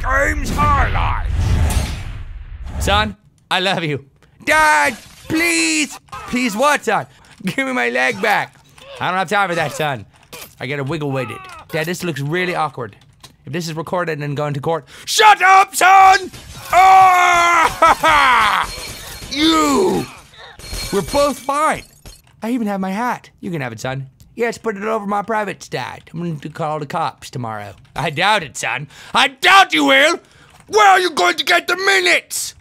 TobyGames highlights. Son, I love you. Dad, please. Please what, son? Give me my leg back. I don't have time for that, son. I gotta wiggle with it. Dad, this looks really awkward. If this is recorded and going to court, shut up, son! Ah! You! We're both fine. I even have my hat. You can have it, son. Yes, put it over my private stat. I'm going to call the cops tomorrow. I doubt it, son. I doubt you will! Where are you going to get the minutes?